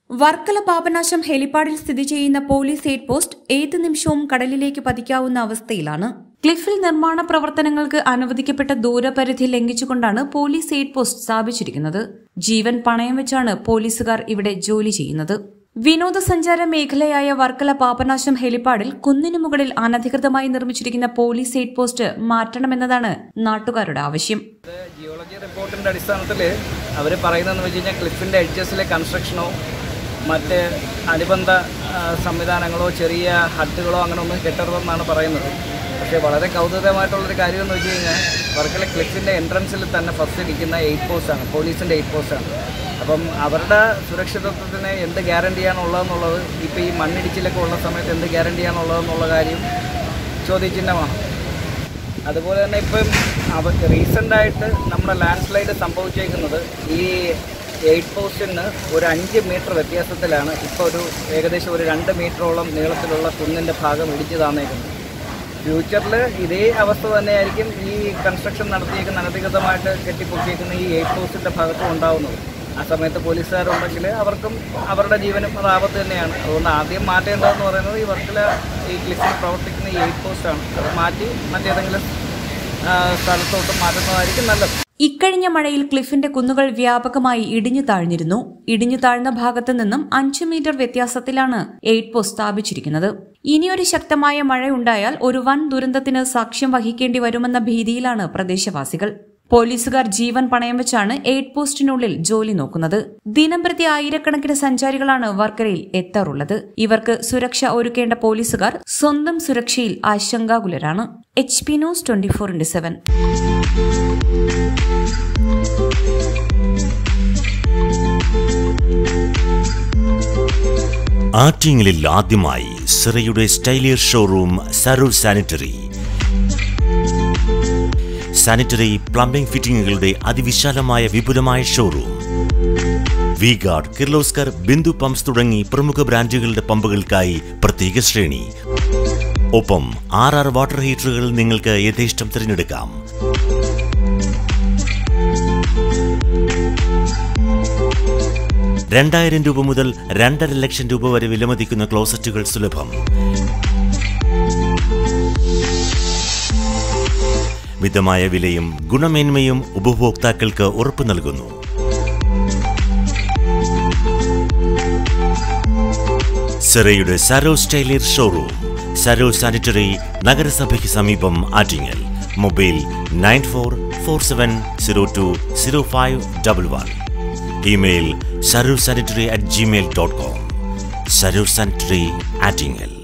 വർക്കല പാപനാശം ഹെലിപ്പാഡിൽ സ്ഥിതി ചെയ്യുന്ന police aid post ഏത് നിമിഷവും കടലിലേക്ക് പതിക്കാവുന്ന അവസ്ഥയിലാണ്. ക്ലിഫിൽ നിർമ്മാണ പ്രവർത്തനങ്ങൾക്ക് അനുവദിക്കപ്പെട്ട ദൂരപരിധി ലംഘിച്ചുകൊണ്ടാണ് പോലീസ് എയ്ഡ് പോസ്റ്റ് സ്ഥാപിച്ചിരിക്കുന്നത്. ജീവൻ പണയം വെച്ചാണ് പോലീസുകാർ ഇവിടെ ജോലി ചെയ്യുന്നത്. വിനോദസഞ്ചാര മേഖലയായ വർക്കല പാപനാശം ഹെലിപ്പാഡിൽ കുന്നിനു മുകളിൽ അനധികൃതമായി നിർമ്മിച്ചിരിക്കുന്ന പോലീസ് എയ്ഡ് പോസ്റ്റ് മാറ്റണമെന്നതാണ് നാട്ടുകാരുടെ ആവശ്യം. ജിയോളജി റിപ്പോർട്ടിന്റെ അടിസ്ഥാനത്തിൽ അവർ പറയുന്നതെന്ന് വെച്ച് കഴിഞ്ഞാൽ ക്ലിഫിന്റെ എഡ്ജസിലെ കൺസ്ട്രക്ഷനോ മറ്റ് അനുബന്ധ സംവിധാനങ്ങളോ ചെറിയ ഹട്ടുകളോ അങ്ങനെ ഒന്നും കെട്ടരുതെന്നാണ് പറയുന്നത്. പക്ഷേ വളരെ കൗതുകമായിട്ടുള്ളൊരു കാര്യമെന്ന് വെച്ച് കഴിഞ്ഞാൽ വർക്കല ക്ലിഫിൻ്റെ എൻട്രൻസിൽ തന്നെ ഫസ്റ്റ് ഇരിക്കുന്ന എയ്ഡ് പോസ്റ്റാണ്, പോലീസിൻ്റെ എയ്ഡ് പോസ്റ്റാണ്. അപ്പം അവരുടെ സുരക്ഷിതത്വത്തിന് എന്ത് ഗ്യാരണ്ടിയാണ് ഉള്ളതെന്നുള്ളത്, ഇപ്പോൾ ഈ മണ്ണിടിച്ചിലൊക്കെ ഉള്ള സമയത്ത് എന്ത് ഗ്യാരണ്ടിയാണ് ഉള്ളതെന്നുള്ള കാര്യം ചോദ്യചിഹ്നമാണ്. അതുപോലെ തന്നെ ഇപ്പം റീസെൻ്റായിട്ട് നമ്മുടെ ലാൻഡ് സ്ലൈഡ് സംഭവിച്ചേക്കുന്നത് ഈ എയ്ഡ് പോസ്റ്റിന് ഒരു 5 മീറ്റർ വ്യത്യാസത്തിലാണ് ഇപ്പോൾ ഏകദേശം ഒരു 2 മീറ്ററോളം നീളത്തിലുള്ള കുന്നിൻ്റെ ഭാഗം ഇടിച്ചു താന്നേക്കുന്നത്. ഫ്യൂച്ചറിൽ ഇതേ അവസ്ഥ തന്നെയായിരിക്കും ഈ കൺസ്ട്രക്ഷൻ നടത്തിയേക്കുന്ന അനധികൃതമായിട്ട് കെട്ടിപ്പൊക്കിയേക്കുന്ന ഈ എയ്ഡ് പോസ്റ്റിൻ്റെ ഭാഗത്തും ഉണ്ടാവുന്നത്. ആ സമയത്ത് പോലീസുകാരുണ്ടെങ്കിൽ അവർക്കും അവരുടെ ജീവനും അത് ആപത്ത് തന്നെയാണ്. അതുകൊണ്ട് ആദ്യം മാറ്റേണ്ടതെന്ന് പറയുന്നത് ഈ വർക്കല ഈ ക്ലിഫിൽ പ്രവർത്തിക്കുന്ന ഈ എയ്ഡ് പോസ്റ്റാണ്. അത് മാറ്റി മറ്റേതെങ്കിലും സ്ഥലത്തോട്ട് മാറ്റുന്നതായിരിക്കും നല്ലത്. ഇക്കഴിഞ്ഞ മഴയിൽ ക്ലിഫിന്റെ കുന്നുകൾ വ്യാപകമായി ഇടിഞ്ഞു താഴ്ന്നിരുന്നു. ഇടിഞ്ഞു താഴ്ന്ന ഭാഗത്തു നിന്നും 5 മീറ്റർ വ്യത്യാസത്തിലാണ് എയ്ഡ് പോസ്റ്റ് സ്ഥാപിച്ചിരിക്കുന്നത്. ഇനിയൊരു ശക്തമായ മഴയുണ്ടായാൽ ഒരു വൻ ദുരന്തത്തിന് സാക്ഷ്യം വഹിക്കേണ്ടി വരുമെന്ന ഭീതിയിലാണ് പ്രദേശവാസികൾ. പോലീസുകാർ ജീവൻ പണയം വെച്ചാണ് എയ്ഡ് പോസ്റ്റിനുള്ളിൽ ജോലി നോക്കുന്നത്. ദിനംപ്രതി ആയിരക്കണക്കിന് സഞ്ചാരികളാണ് വർക്കലയിൽ എത്താറുള്ളത്. ഇവർക്ക് സുരക്ഷ ഒരുക്കേണ്ട പോലീസുകാർ സ്വന്തം സുരക്ഷയിൽ ആശങ്കാകുലരാണ്. HP News 24/7. ആറ്റിങ്ങലിൽ ആദ്യമായി സിറയുടെ സ്റ്റൈലിയർ showroom Sarur sanitary. Sanitary plumbing ഫിറ്റിംഗുകളുടെ അതിവിശാലമായ വിപുലമായ showroom. V Guard, Kirloskar, Bindu pumps തുടങ്ങി പ്രമുഖ ബ്രാൻഡുകളുടെ പമ്പുകൾക്കായി പ്രത്യേക ശ്രേണി. ഒപ്പം 6 വാട്ടർ ഹീറ്ററുകൾ നിങ്ങൾക്ക് യഥേഷ്ടം തിരഞ്ഞെടുക്കാം. ₹2000 മുതൽ ₹2.5 വരെ വിലമതിക്കുന്ന ക്ലോസറ്റുകൾ സുലഭം. മിതമായ വിലയും ഗുണമേന്മയും ഉപഭോക്താക്കൾക്ക് ഉറപ്പു നൽകുന്നു. സിറയുടെ സരോ സ്റ്റൈലിയർ ഷോറൂം, സരോ സാനിറ്ററി, നഗരസഭയ്ക്ക് സമീപം, Attingal. Mobile 9447020511. Email sarursanitary@gmail.com. Sarur Sanitary, Attingal.